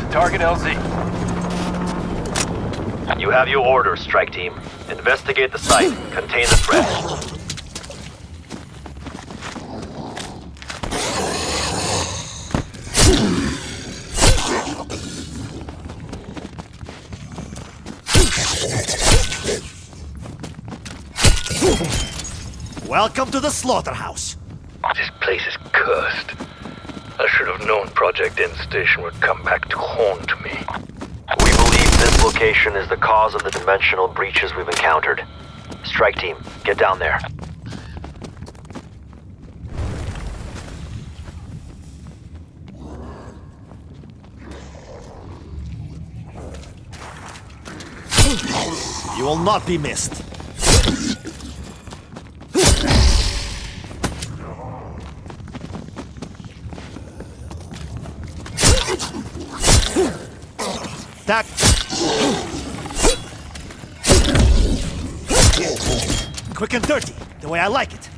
Target LZ. You have your orders, strike team. Investigate the site. Contain the threat. Welcome to the slaughterhouse. This place is cursed. I should have known Project End Station would come back to haunt me. We believe this location is the cause of the dimensional breaches we've encountered. Strike team, get down there. You will not be missed. Attack! Quick and dirty, the way I like it.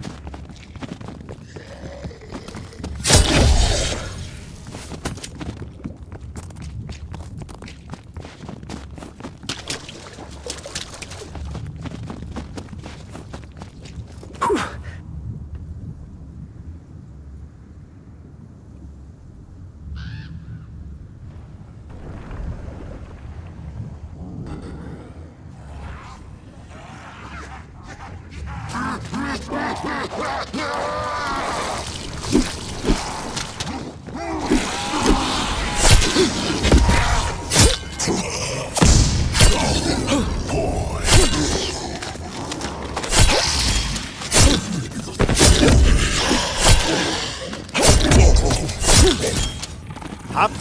Up.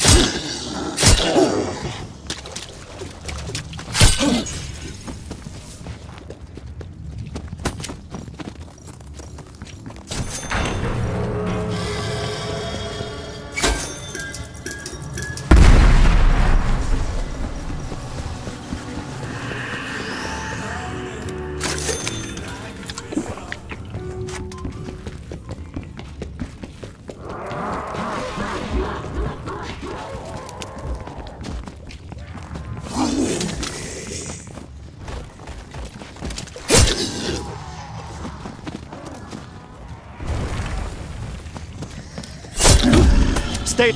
Stay.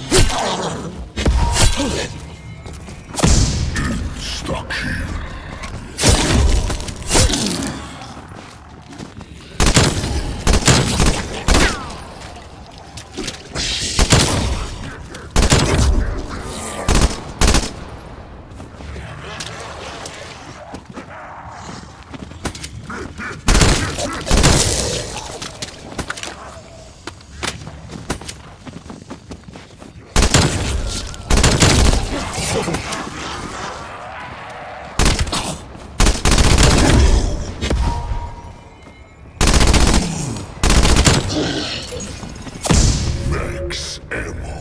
Stuck here. Max ammo.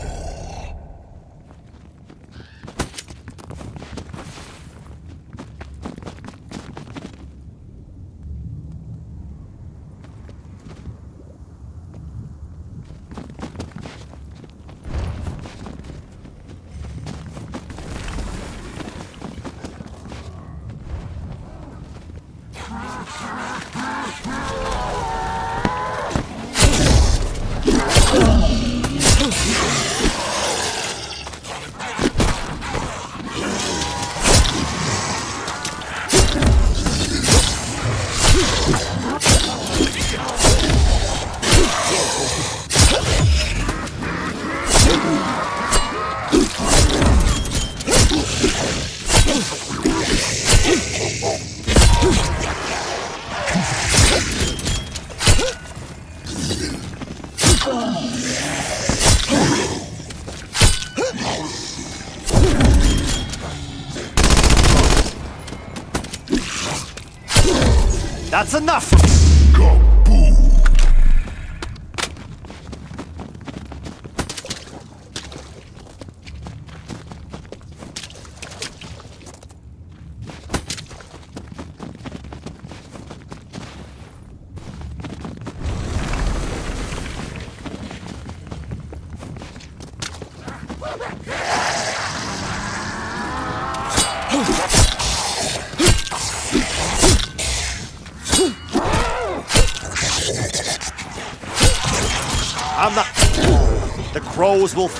That's enough! Kaboom! Crows will...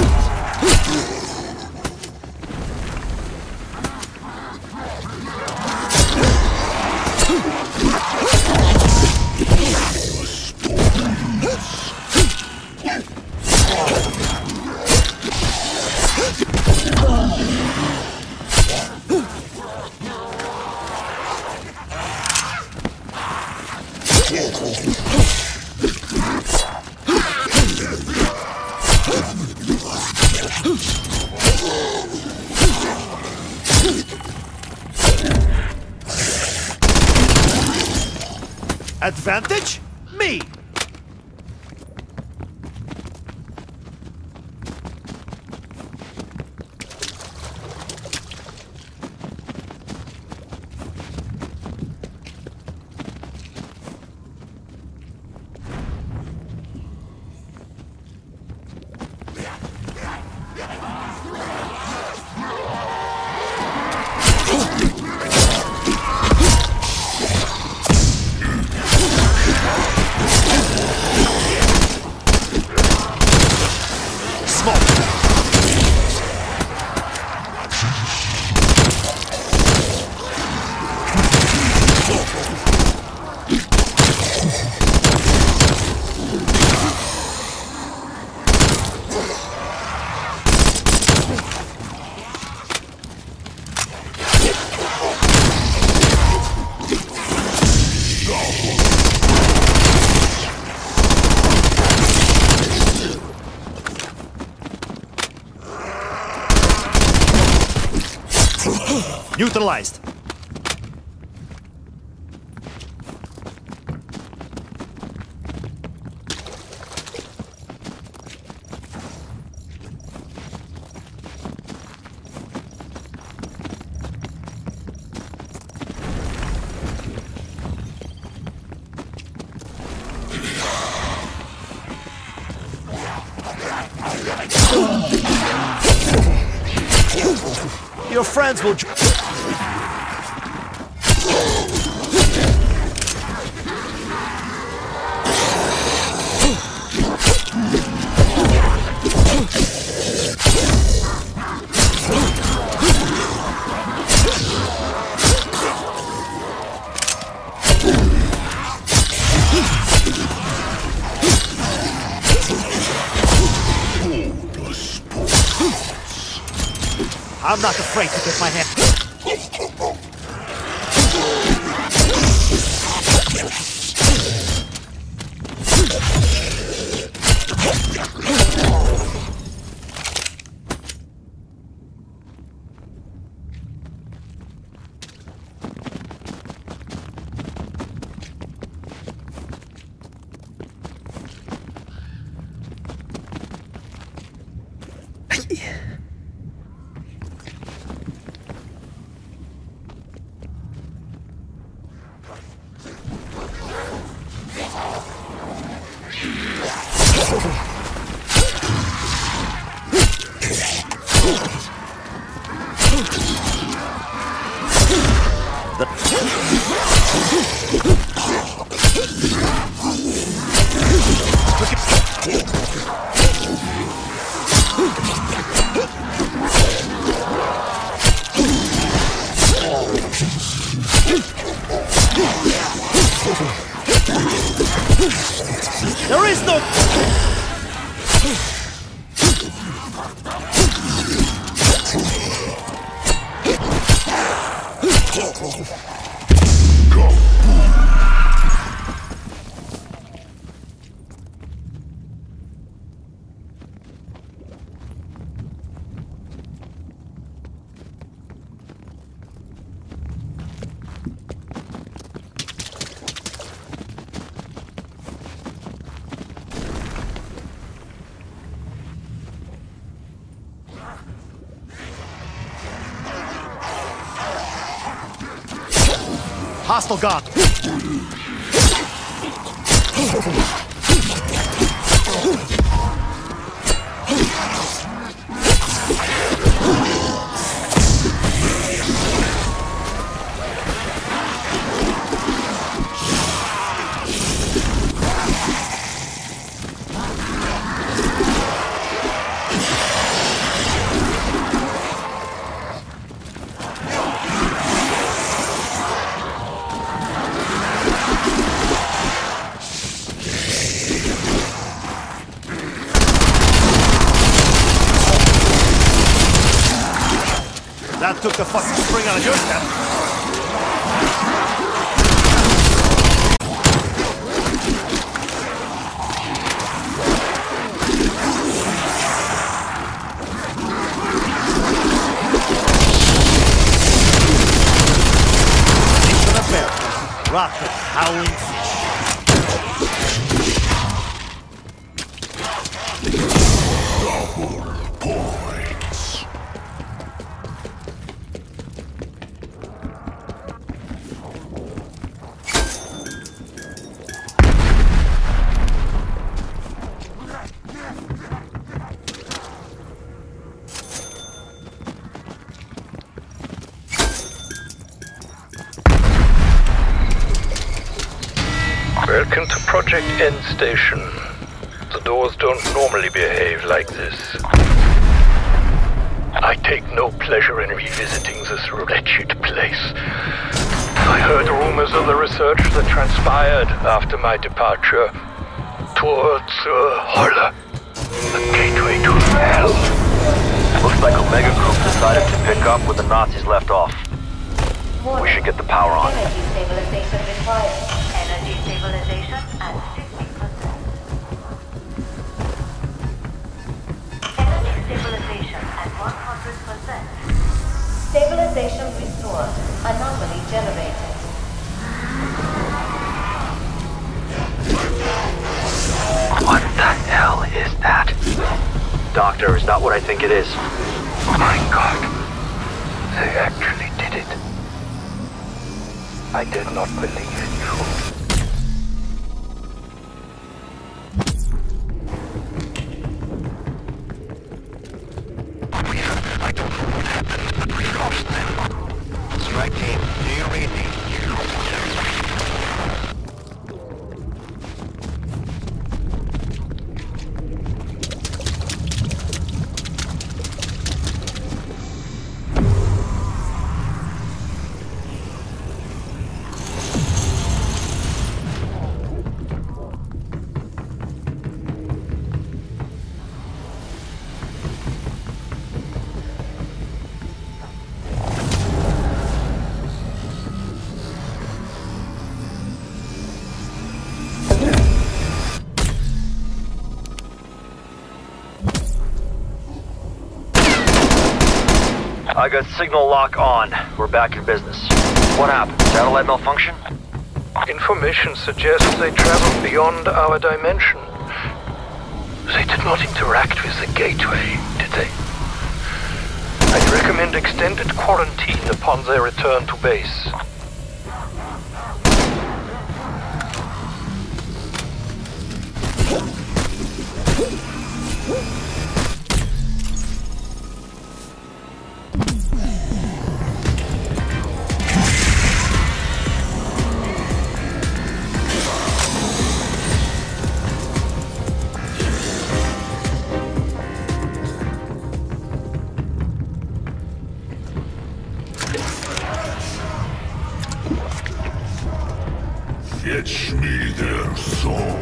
Advantage? Me! Neutralized. Your friends will... I'm not afraid to get my hand... There is no... Hostile gun. That took the fucking spring out of your step. Rocket, howling fish. Double points. Welcome to Project End Station. The doors don't normally behave like this. I take no pleasure in revisiting this wretched place. I heard rumors of the research that transpired after my departure towards Holla, the gateway to hell. Looks like Omega Group decided to pick up where the Nazis left off. We should get the power on. Energy stabilization required. Energy stabilization at 50%. Energy stabilization at 100%. Stabilization restored. Anomaly generated. What the hell is that? Doctor, it's not what I think it is. My God, they actually did it. I did not believe in you. I don't know what happened, but we lost them. Strike team, do you read me? I got signal lock on. We're back in business. What happened? Satellite malfunction? Information suggests they traveled beyond our dimension. They did not interact with the gateway, did they? I'd recommend extended quarantine upon their return to base. Fetch me their souls.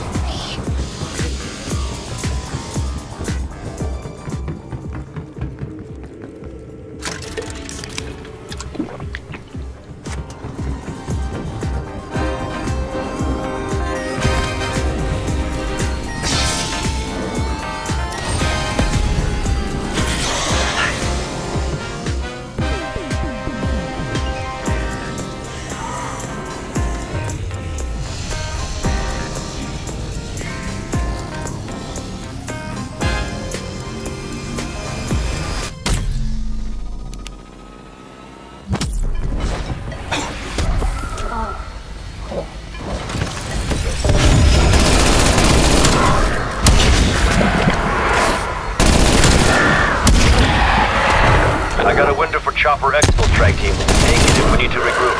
I got a window for Chopper Exfil, strike team. Take it if we need to regroup.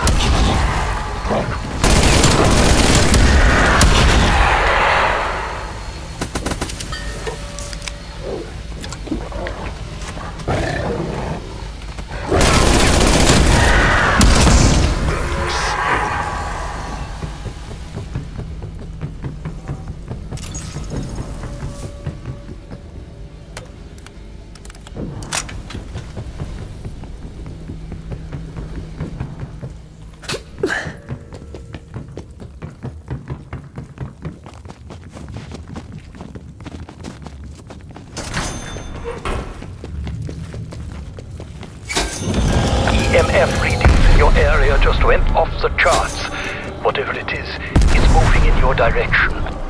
EMF readings in your area just went off the charts. Whatever it is, it's moving in your direction.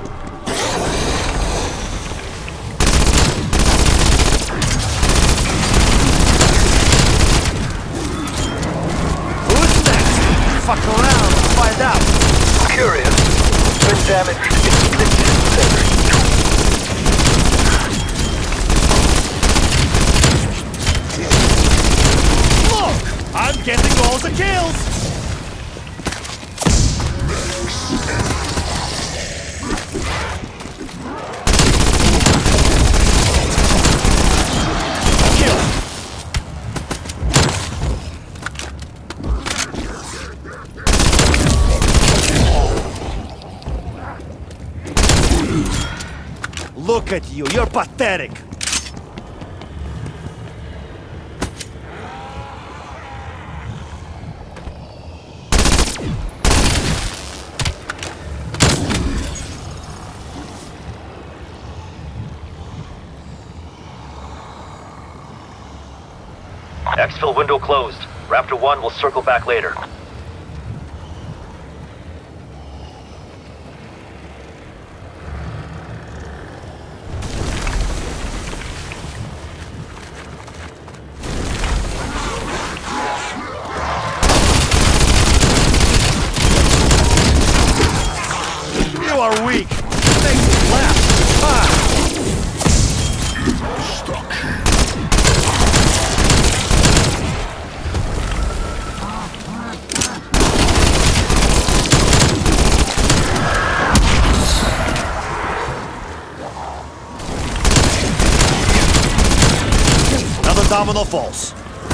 Who's next? Fuck around and find out. Curious. When damaged, it splits itself in two. Look! I'm getting all the kills! Kill! Look at you, you're pathetic! Exfil window closed. Raptor 1 will circle back later. You are weak! Things left! Ah! Another domino falls.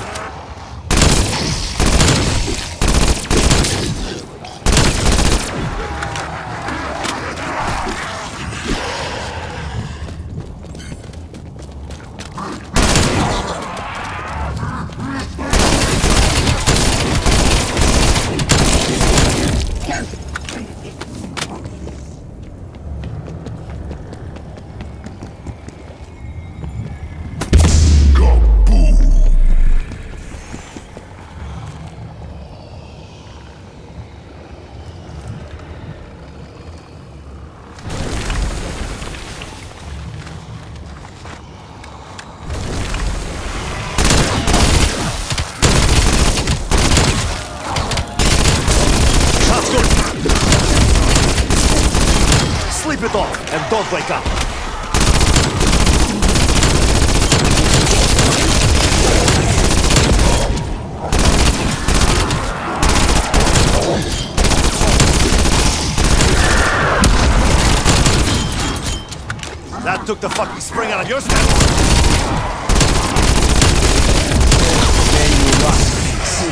Sleep it off and don't wake up. That took the fucking spring out of your step. There you rock.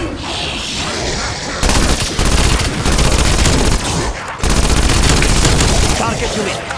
Target to me.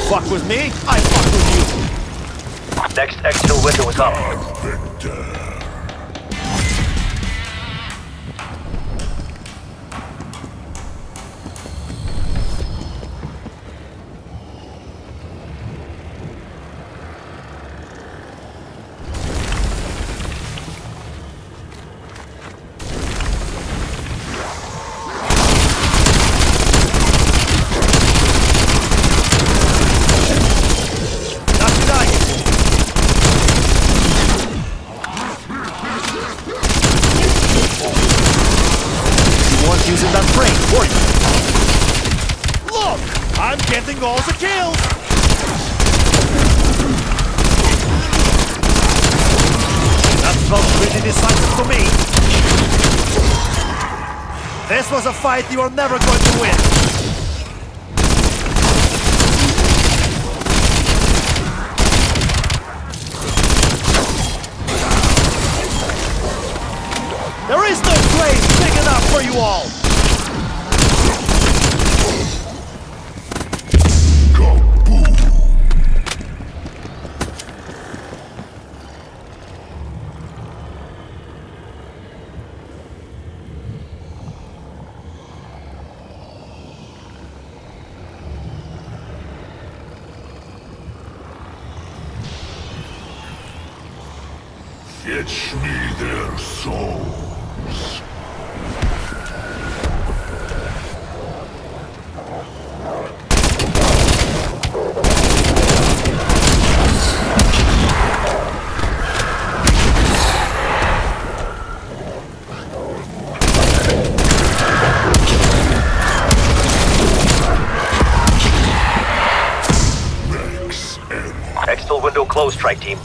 fuck with me, I fuck with you. Next exfil window is up. Using that frame for you. Look! I'm getting all the kills! That felt pretty decisive to me. This was a fight you are never going to win. There is no place big enough for you all! Fetch me their souls. Exfil window closed, strike team.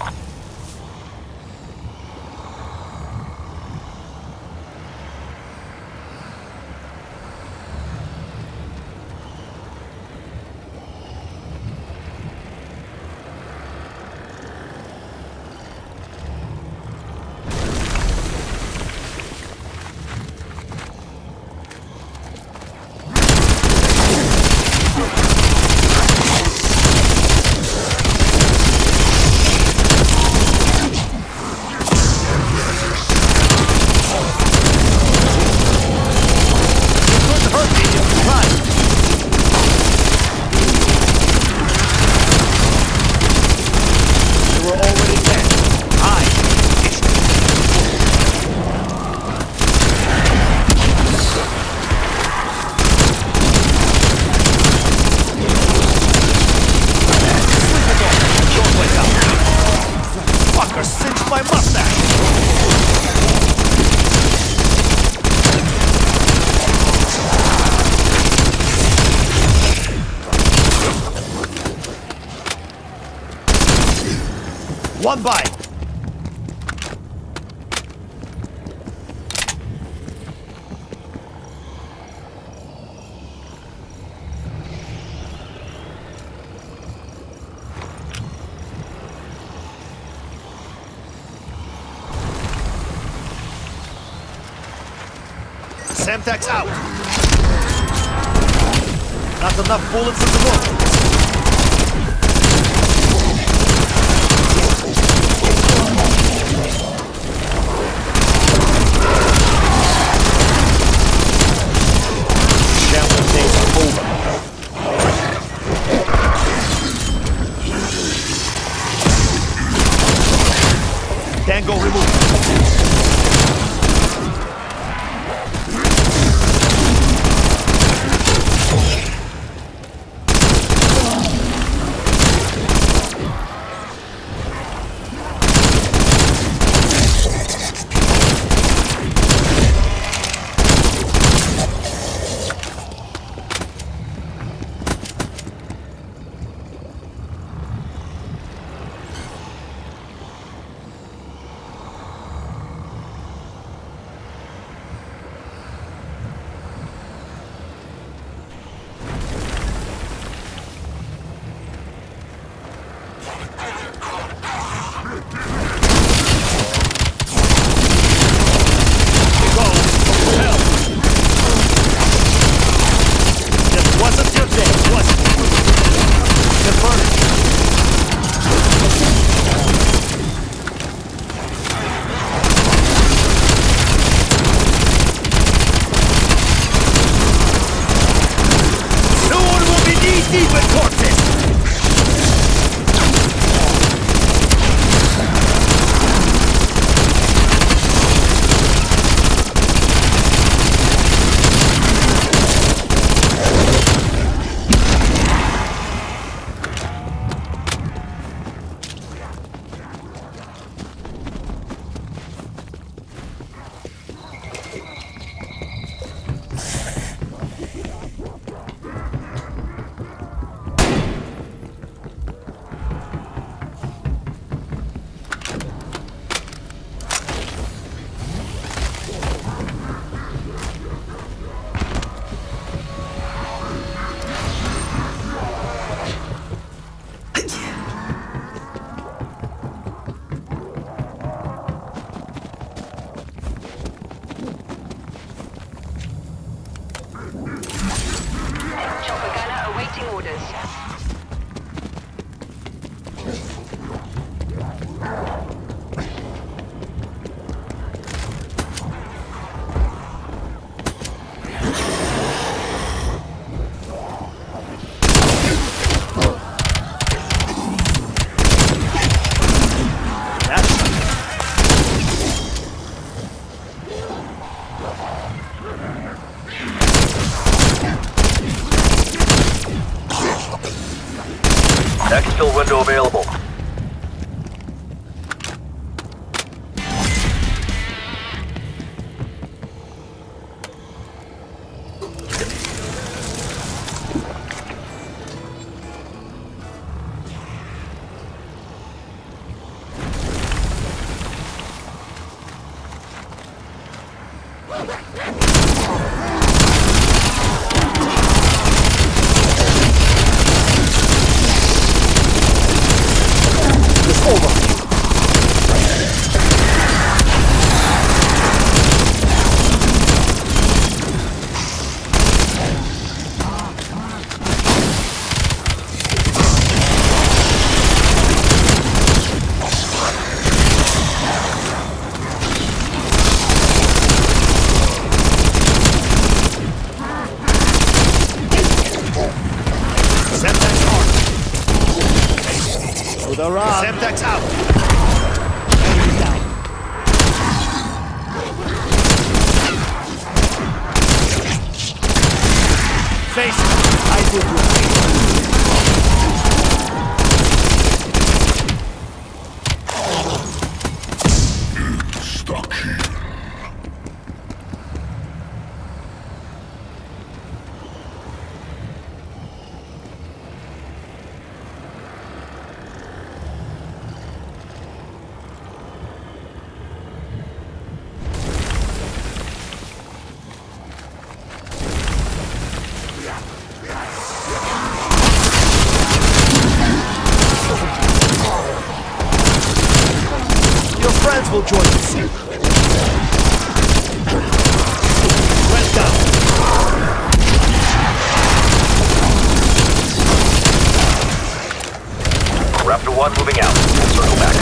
One bite. Semtex out. Not enough bullets in the book. Tango removed. Exfil window available. Semtex out! Face it! I will do it. Stuck here. Friends will join you soon. Friends down. Raptor 1 moving out. Circle back.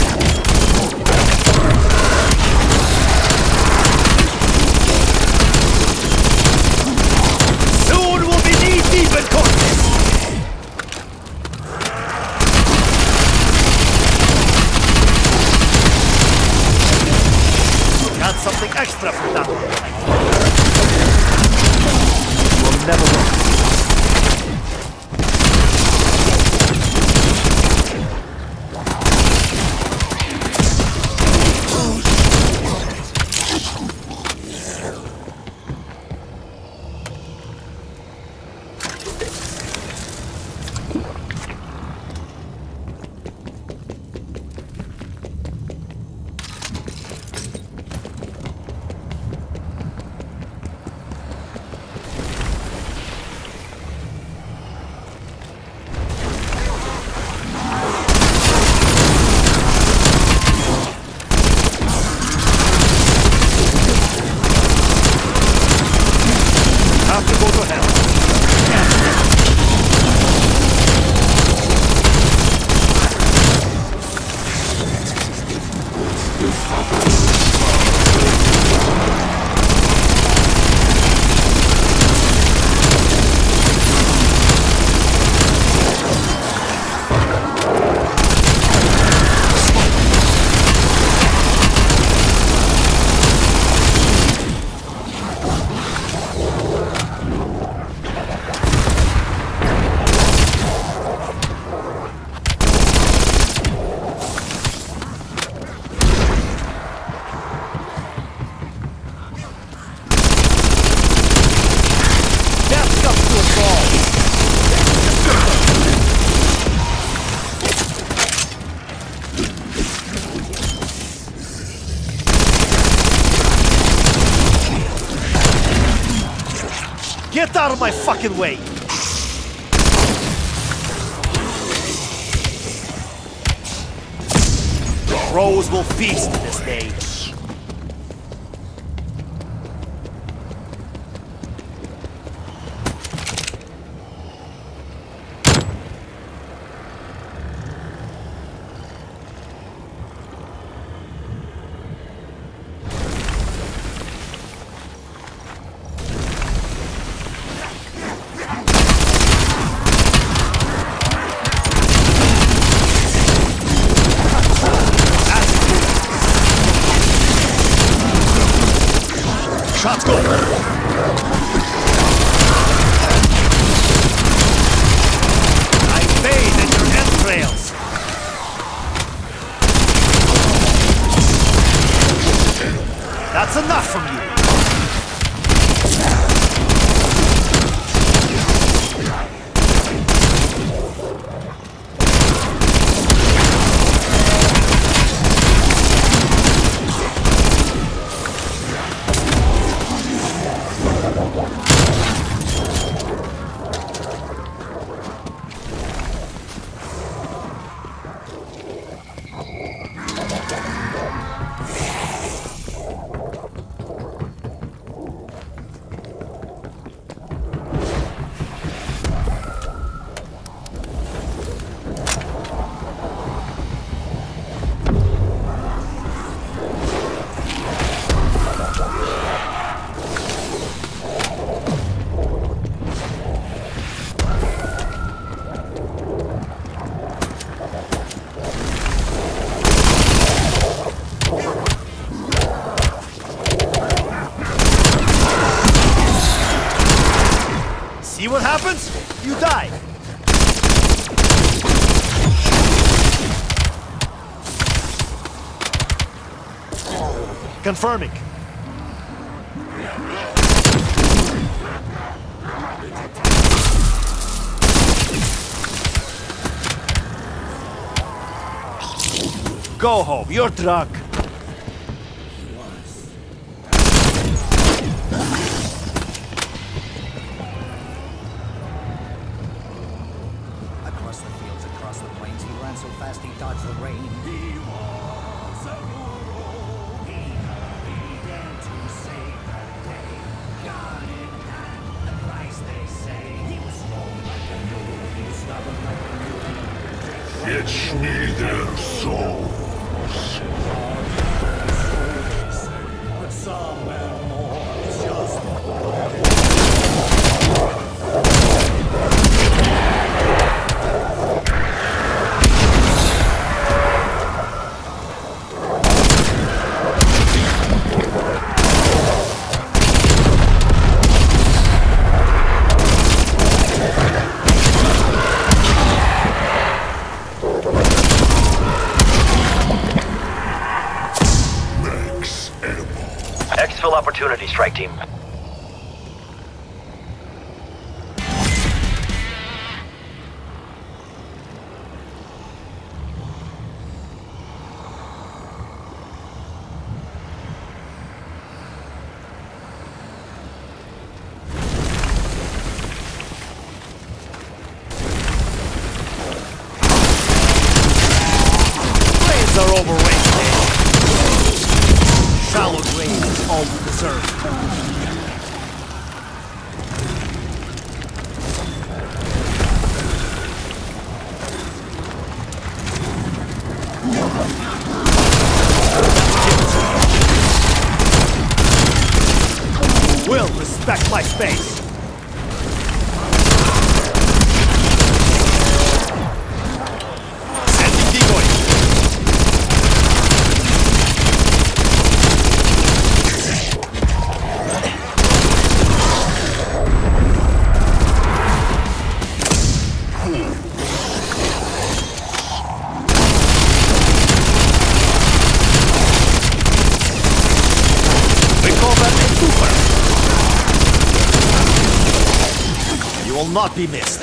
Soon we'll be knee-deep in Cortex. Got something extra for that one. We'll never win. Have to go to hell. Get out of my fucking way! The crows will feast this day. what happens? You die. Confirming. Go home, you're drunk. Across the fields, across the plains, he ran so fast he dodged the rain. He was a hero. He began to save the day. Gun in hand, the price they say. He was strong like a mule, he was stubborn like a mule. Fetch me their souls. But somewhere more, it's just Exfil opportunity, strike team. Blades are overrated. Shallow grave is all you deserve. Will respect my space. Sending decoy. We call that a twofer. You will not be missed.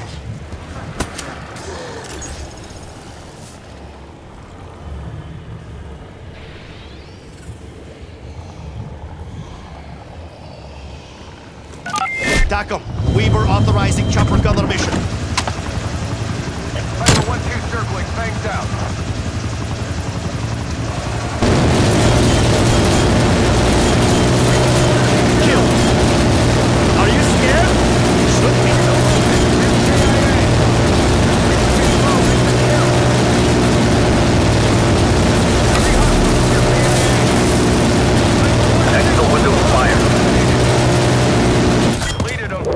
TACOM, Weaver authorizing chopper gunner mission. Fighter 1-2 circling, fangs out. Kill. Are you scared? You should be. Exfil window fire. Deleted him.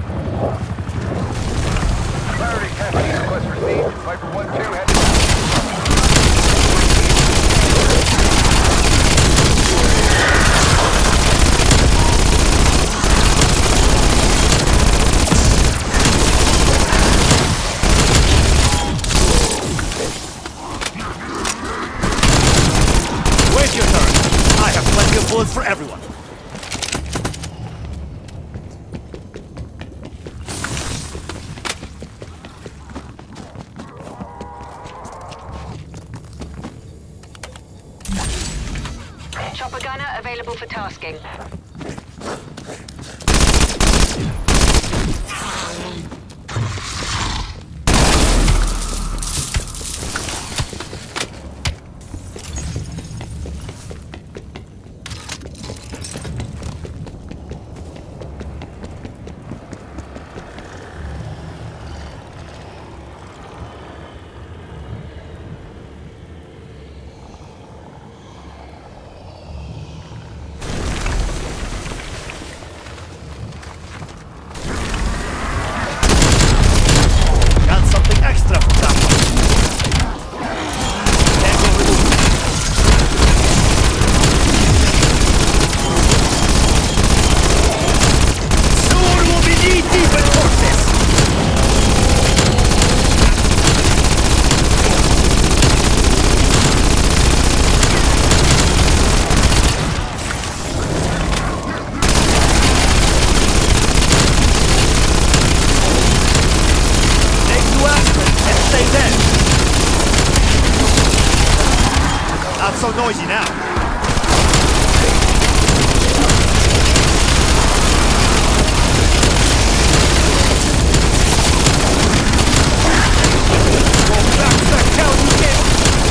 Clarity, Captain. Request received. Viper 1-2 headed. Wait your turn. I have plenty of bullets for everyone. Chopper gunner available for tasking. so noisy now. Go back to that cow you gave.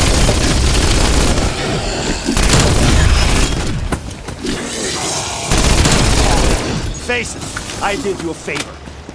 Face it, I did you a favor.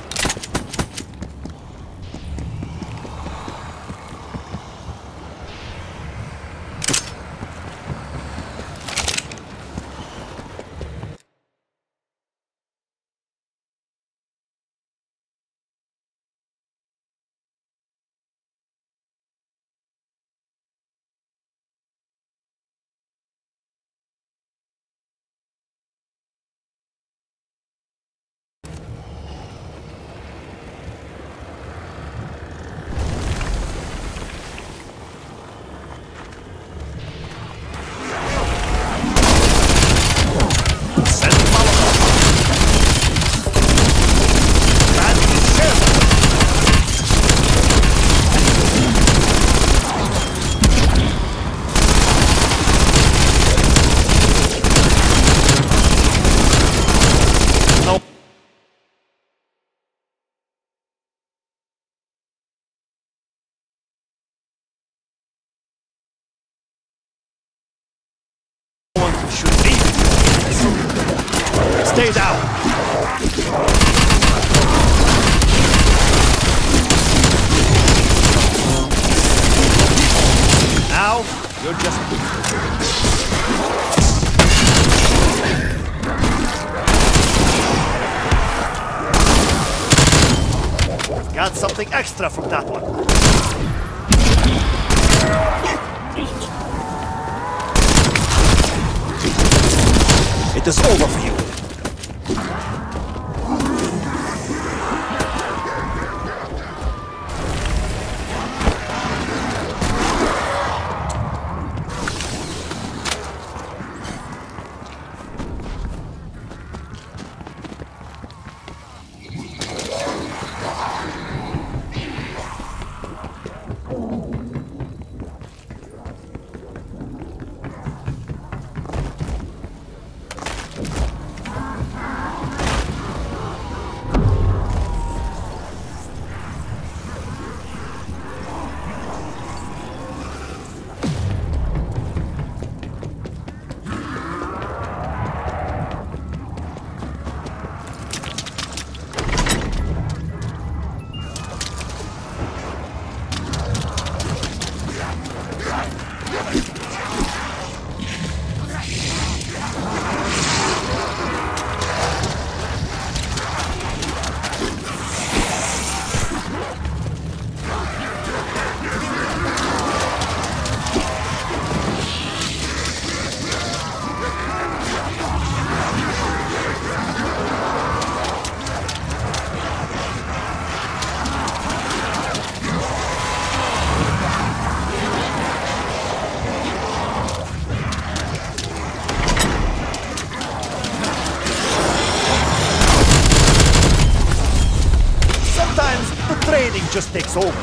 Should be. Stay down. Now, you're just... Got something extra from that one. It is over for you. Training just takes over.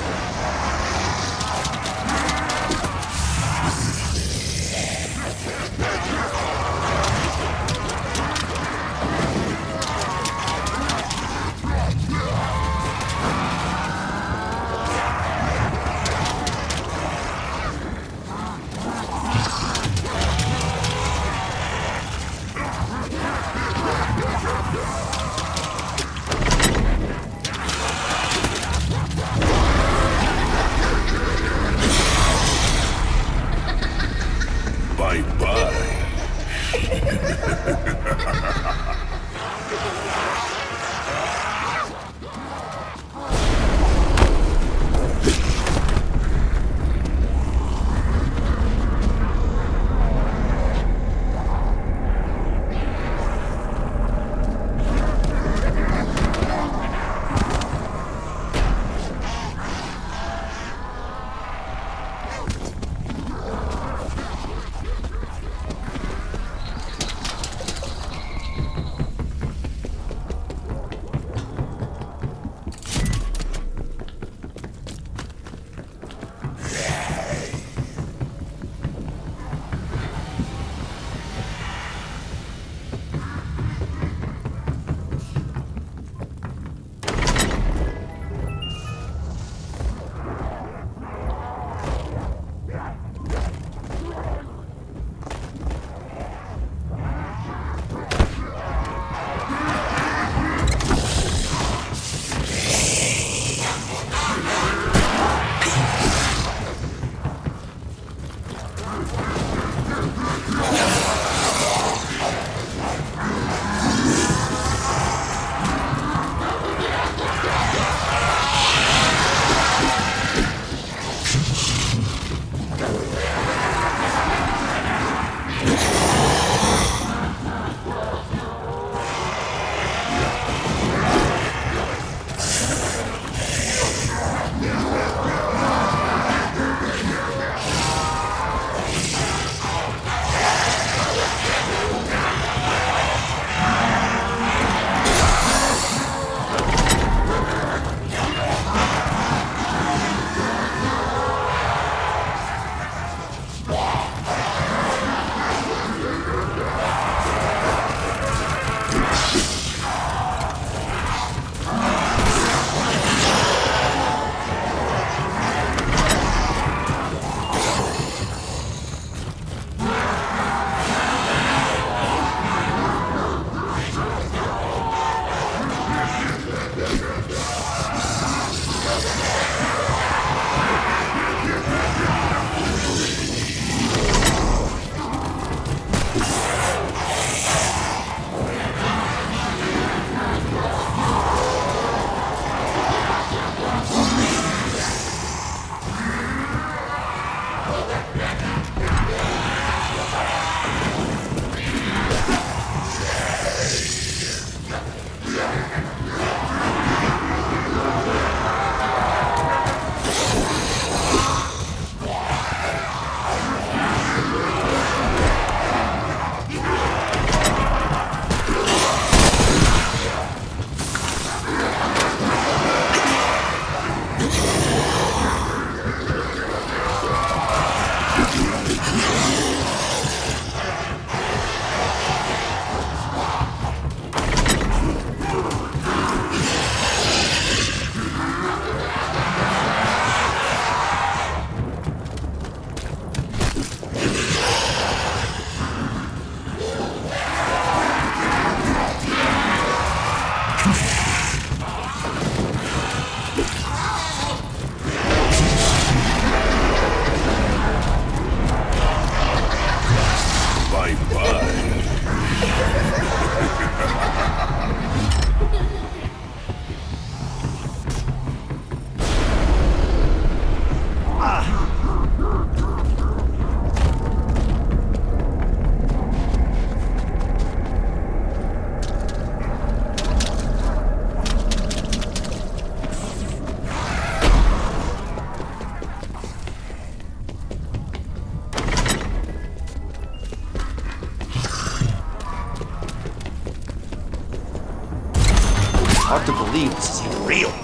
This is real.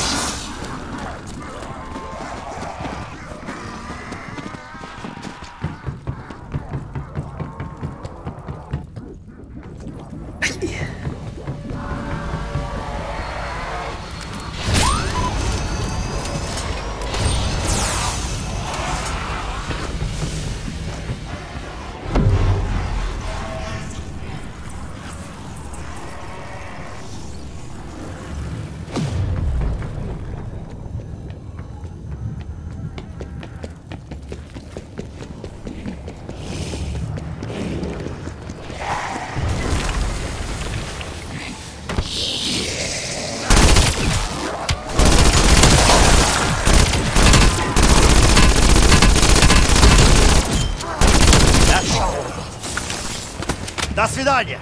До свидания!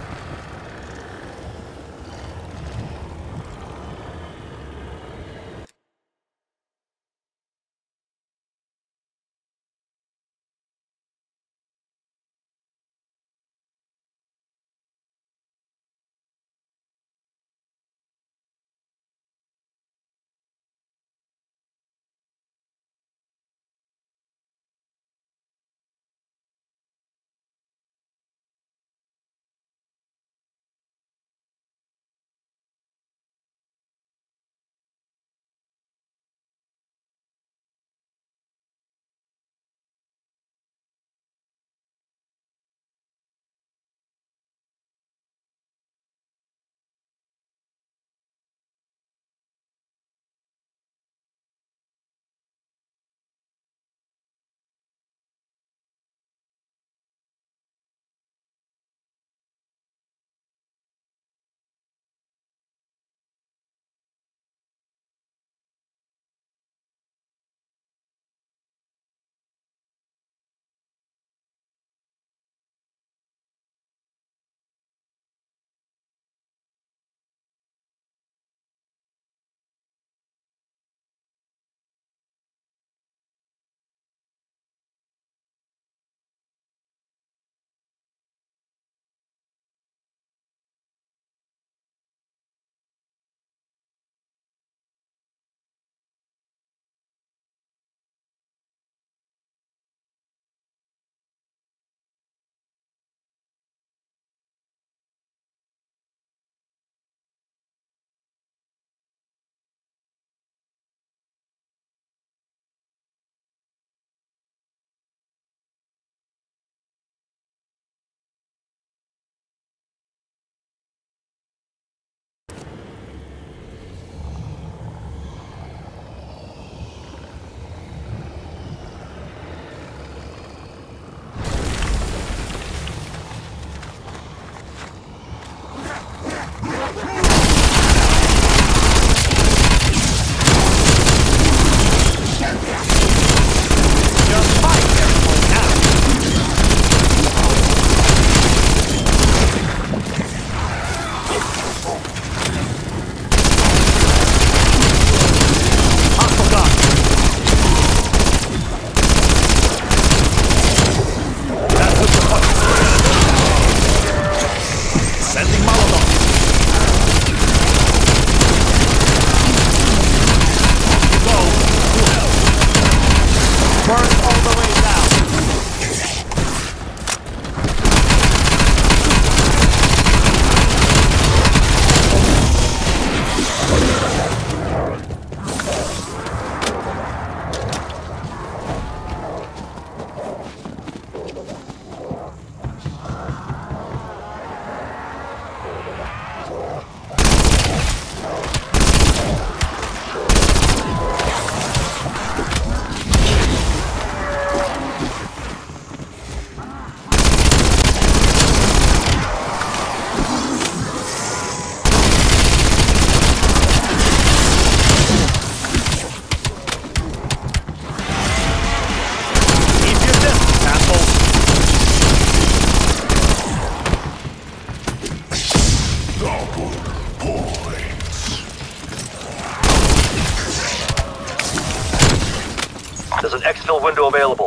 There's an exfil window available.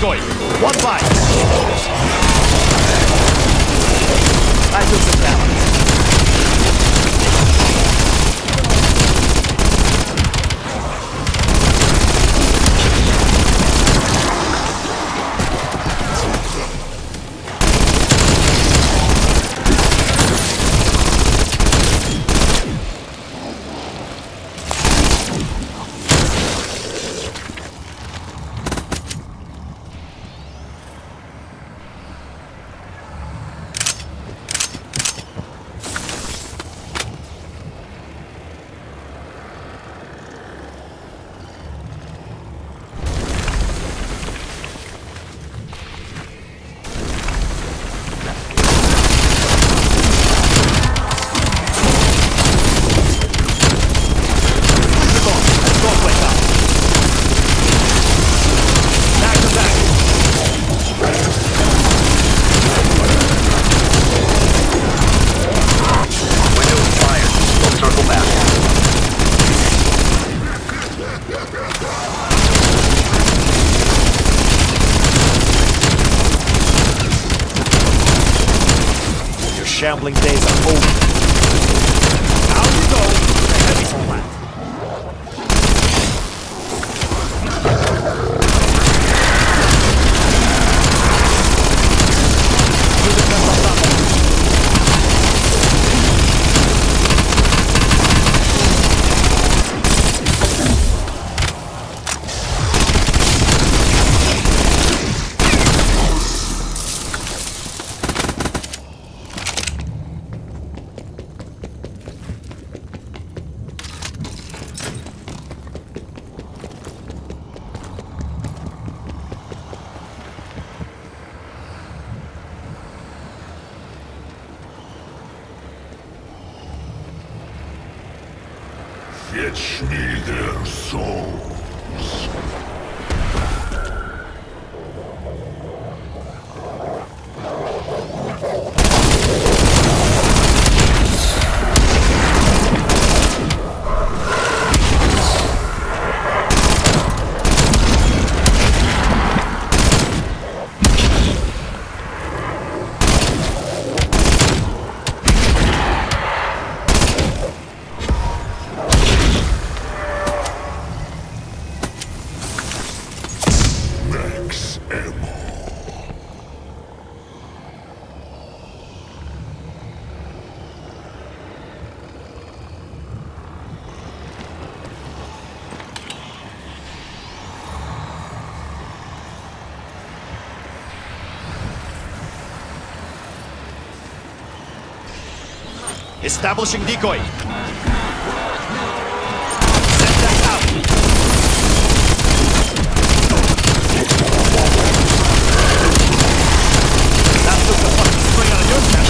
decoy. One bite. I took some balance. Shambling days are over. Out you go with a heavy format. Fetch me their souls. Establishing decoy. Send that out. That took the fucking spring out of your step.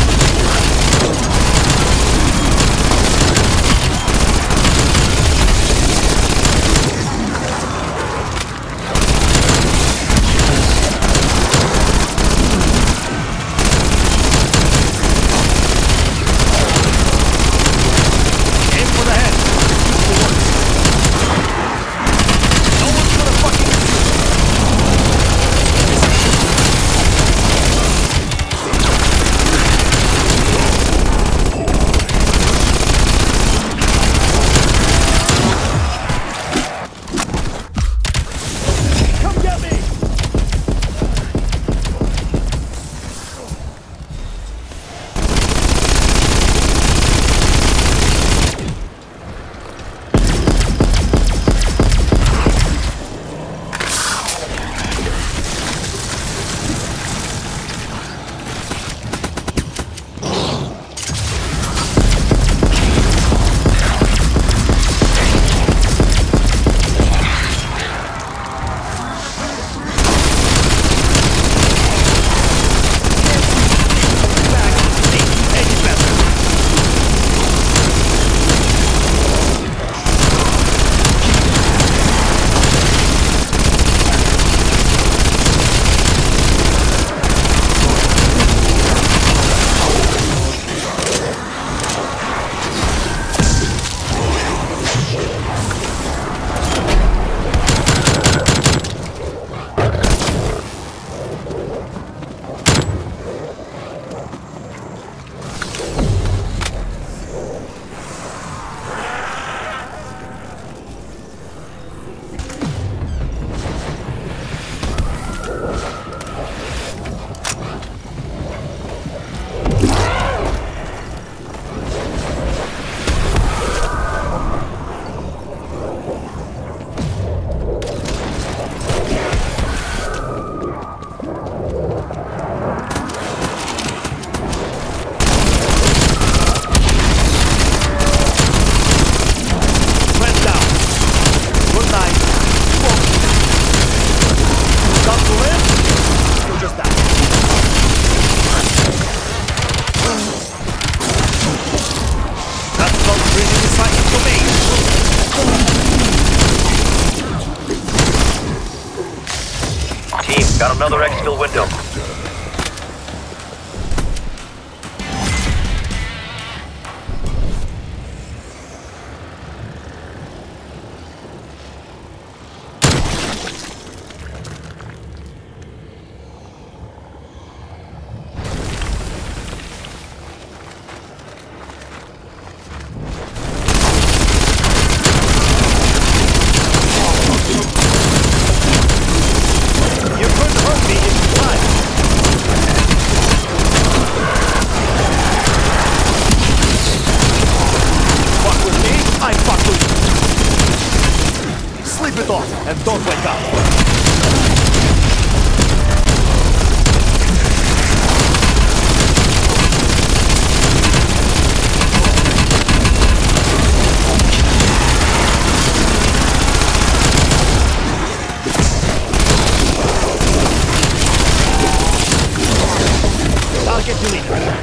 Got another exfil window. You couldn't hurt me if you tried. Fuck with me, I fuck with you. Sleep it off and don't wake up. Target deleted.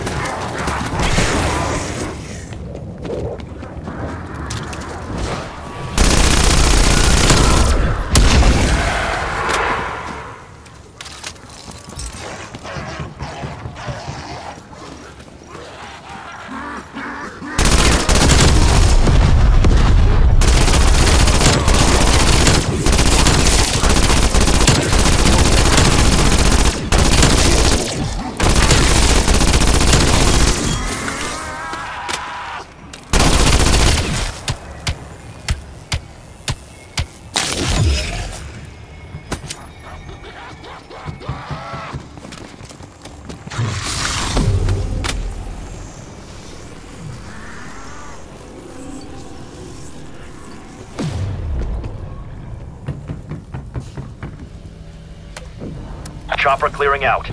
Chopper clearing out.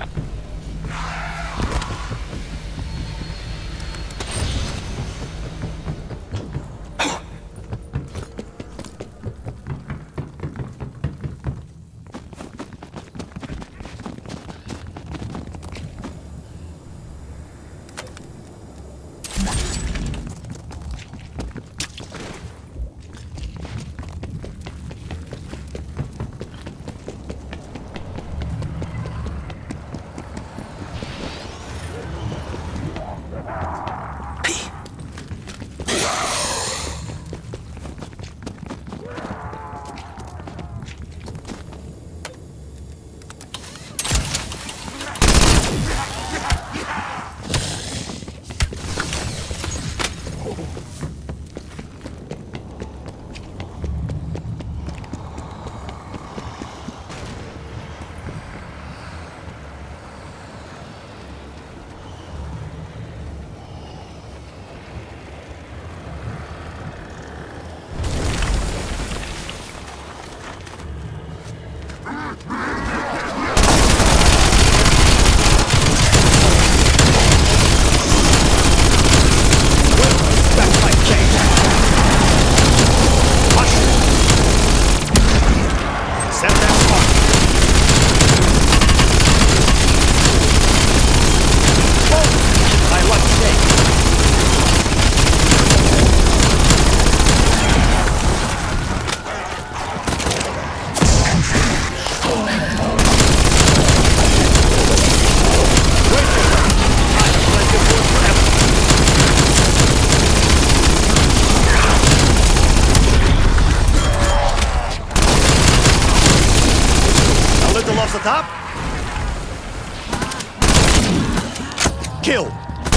Off the top. Kill.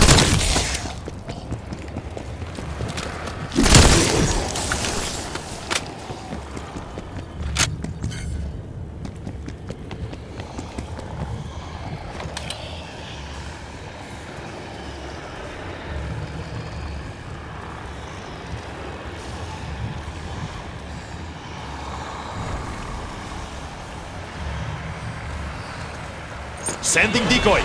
Sending decoy.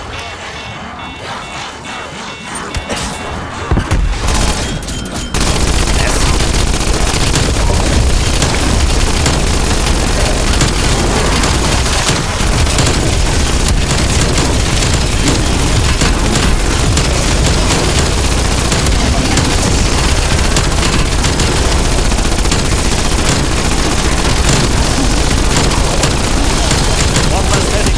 One less heading.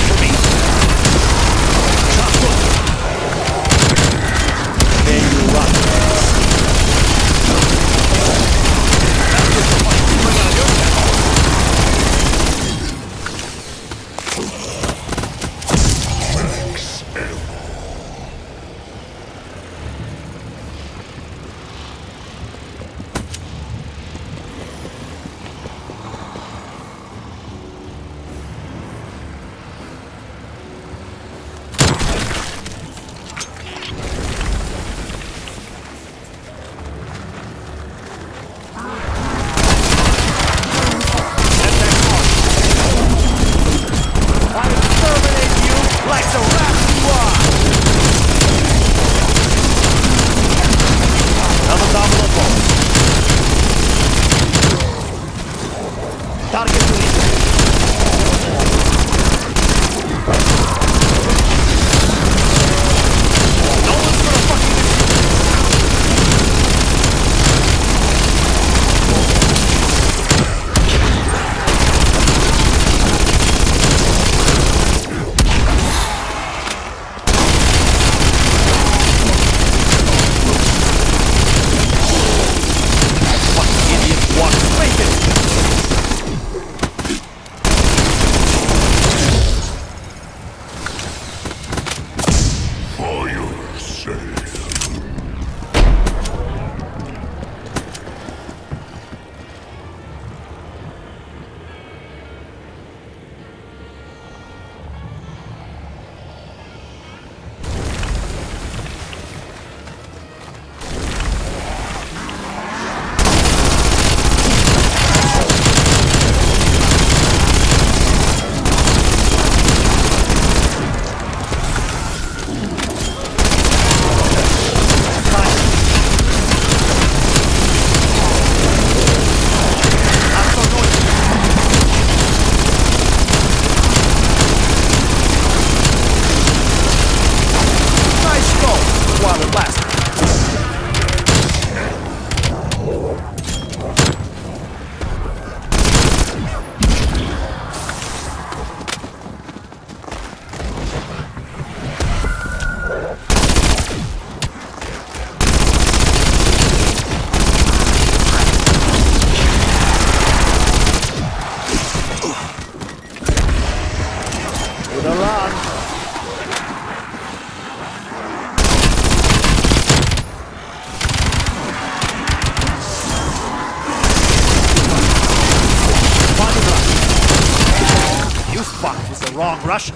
Wrong Russian.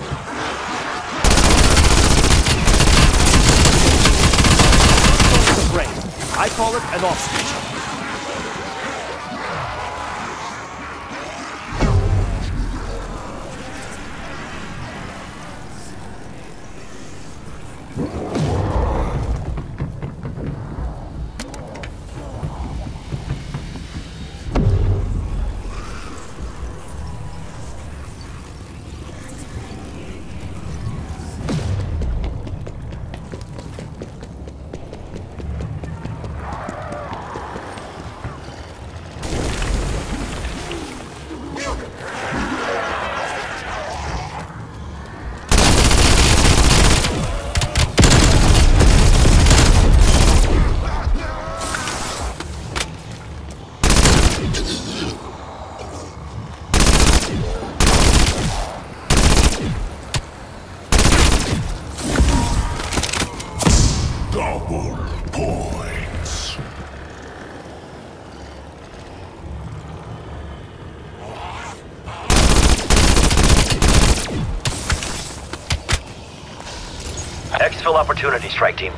The brain. I call it an off switch. Double points. Exfil opportunity, strike team.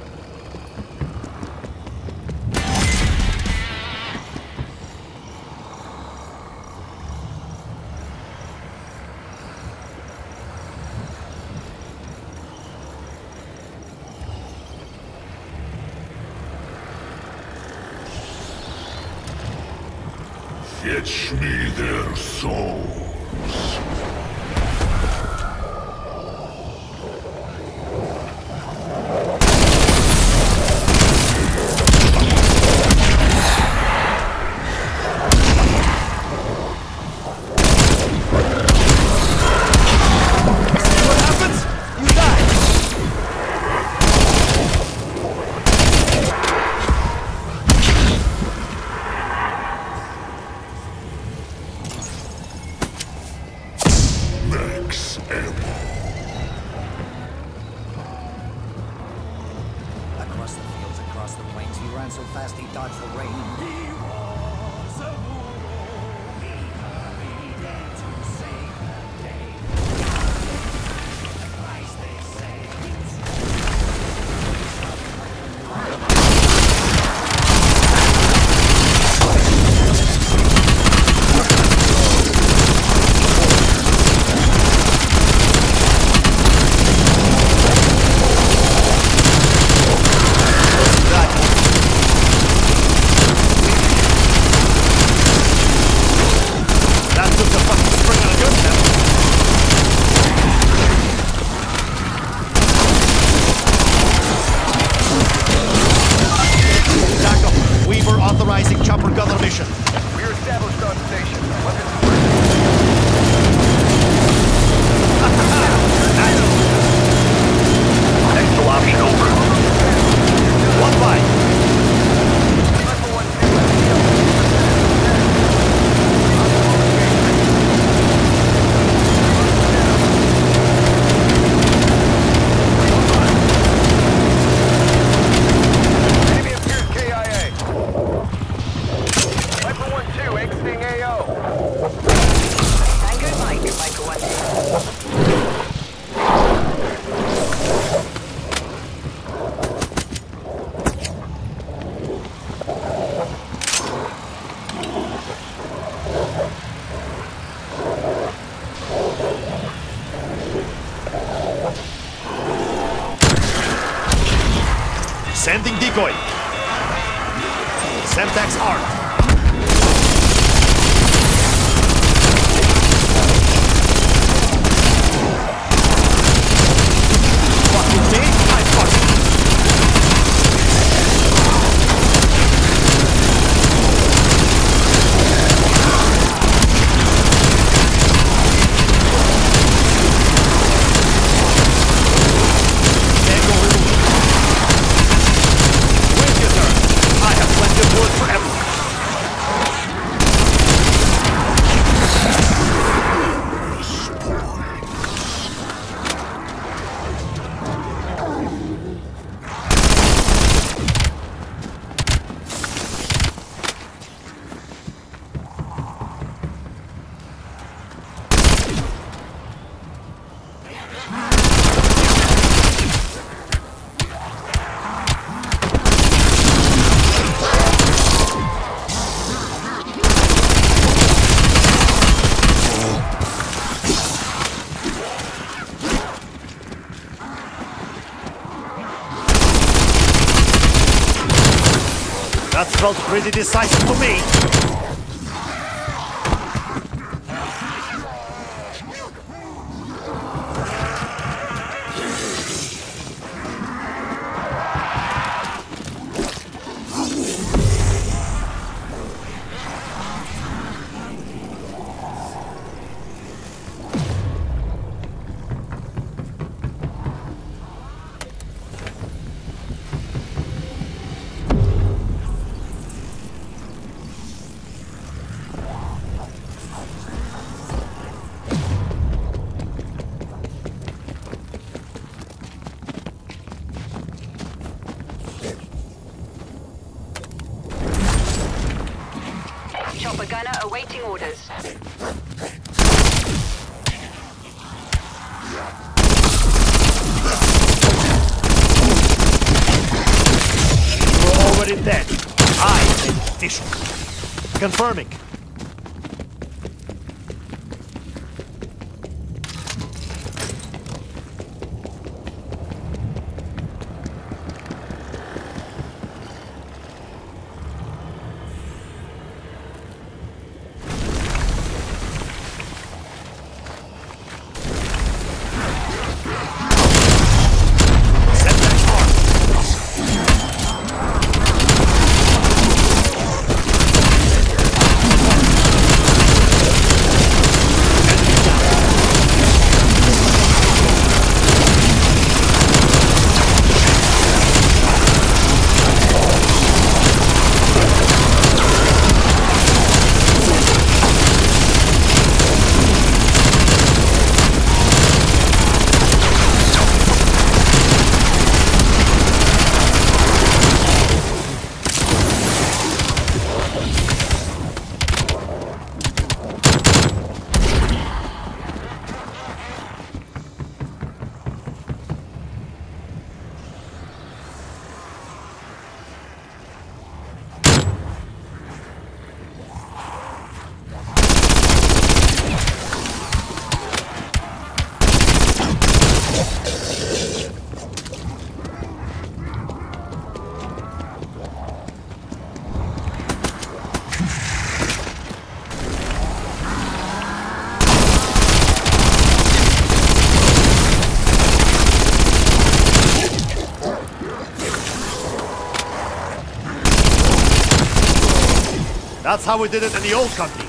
Fetch me their souls. What happens? You die. Max ammo. Across the fields, across the plains, he ran so fast he dodged the rain. He was a hero. He hurried in to save the day. The price they say is That took the fucking spring out of your step. Jackal, Weaver authorizing chopper gunner mission. We're established on station. Weapons Exfil option over. One by. Enemy appears KIA. Viper 1-2 exiting AO. Tango Mike, Mike 1. Sending decoy. Semtex armed. Fucking me? I fucking... Tango removed. Wait your turn. I have plenty of wood for everyone. That felt pretty decisive to me. Chopper gunner awaiting orders. You're already dead. I am official. Confirming. That's how we did it in the old country.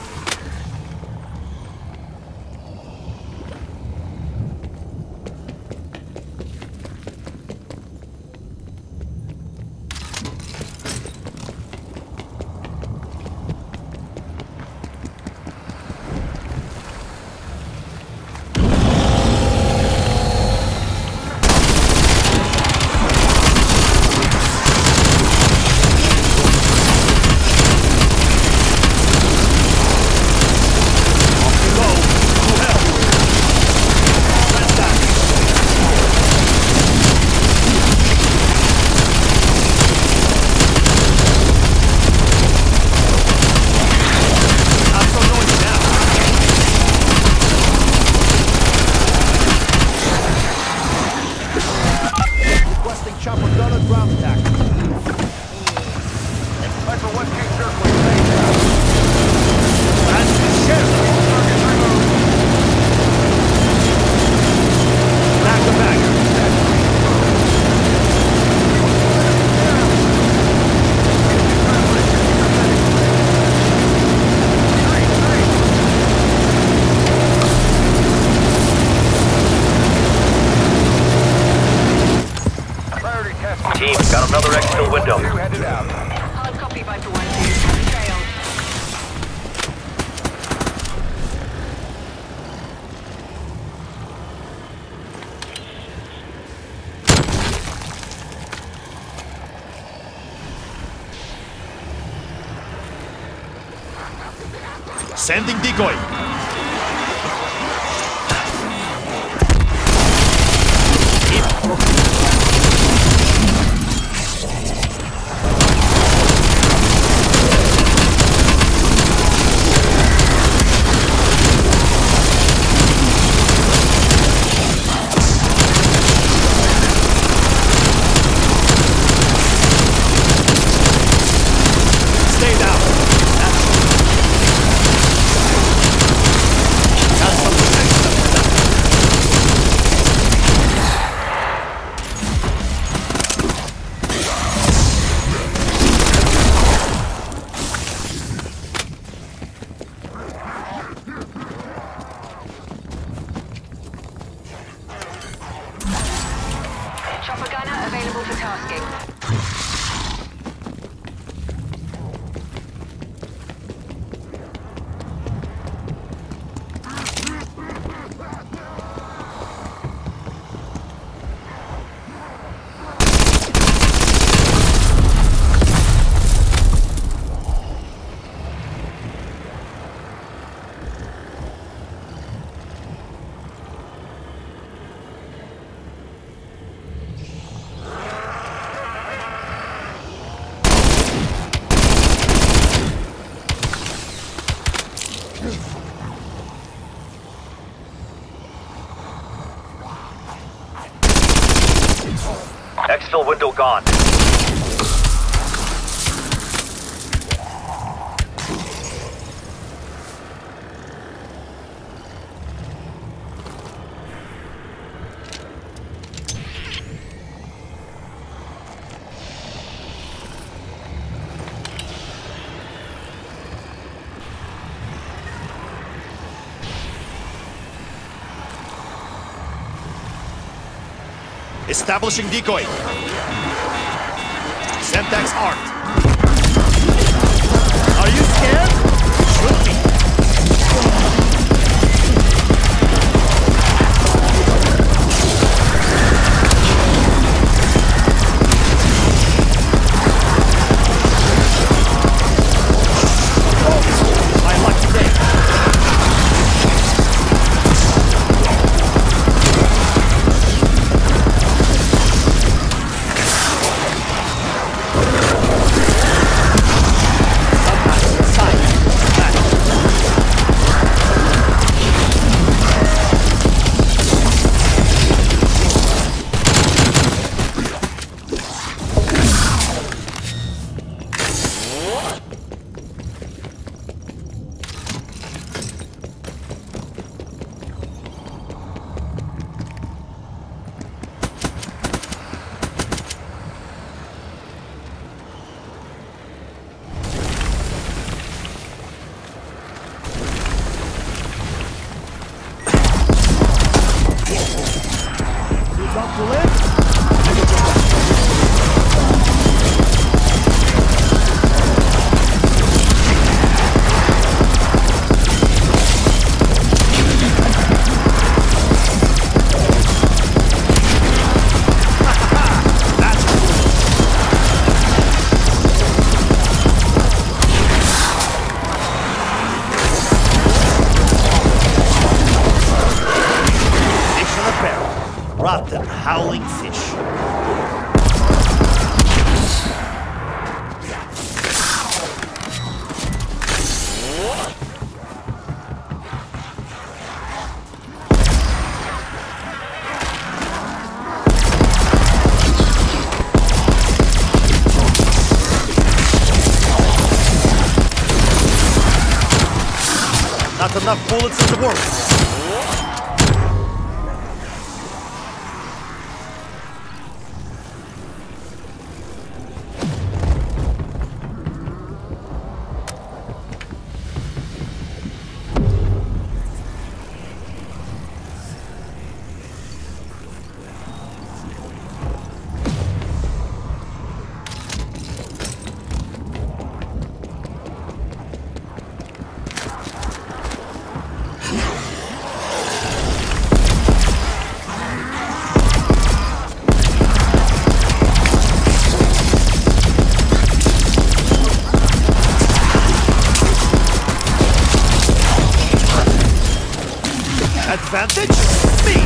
Team, got another exfil window. Headed out. Hard copy, Viper 1-2. Have trail. Sending decoy. Exfil window gone. Establishing decoy. Semtex armed. Are you scared? Should be. My luck today. Rotten, howling fish. Not enough bullets in the world. Advantage? Me!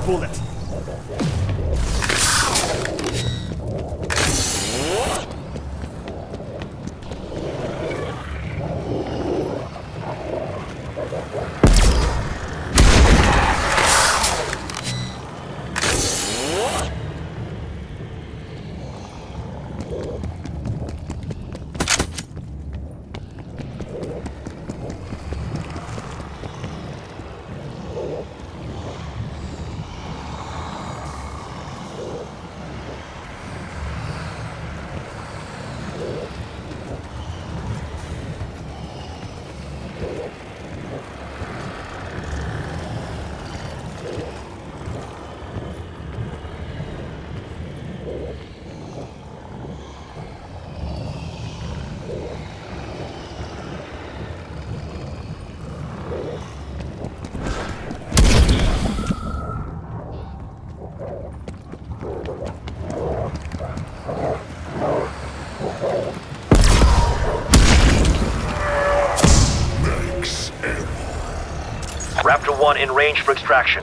bullet. Raptor 1 in range for extraction.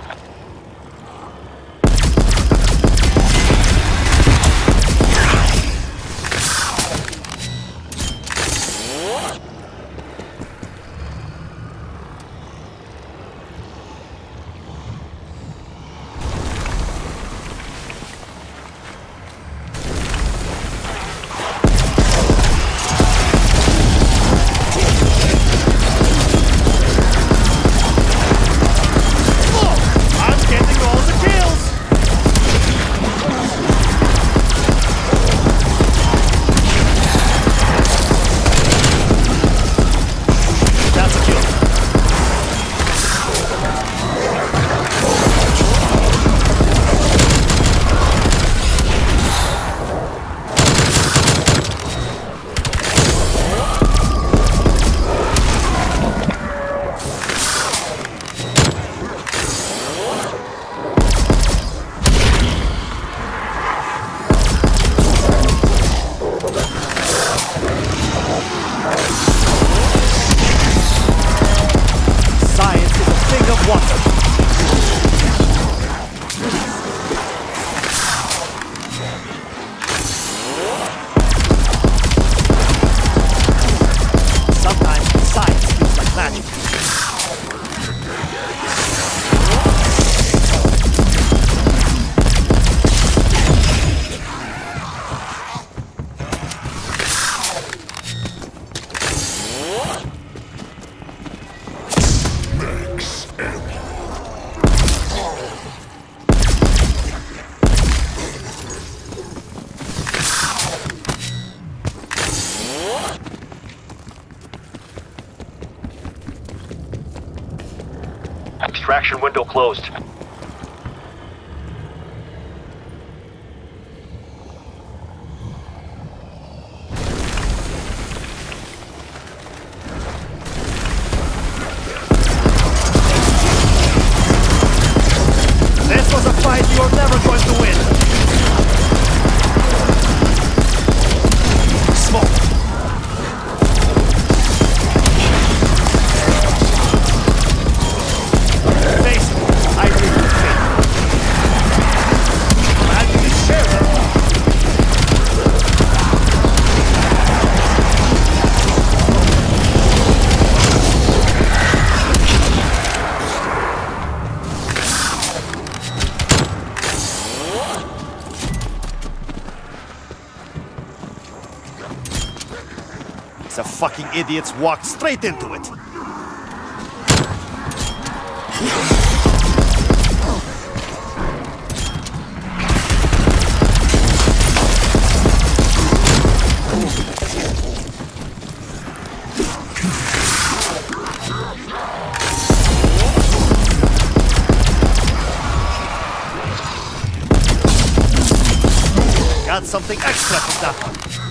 Extraction window closed. This was a fight you're never going to win. Smoke. The fucking idiots walked straight into it. Got something extra from that one.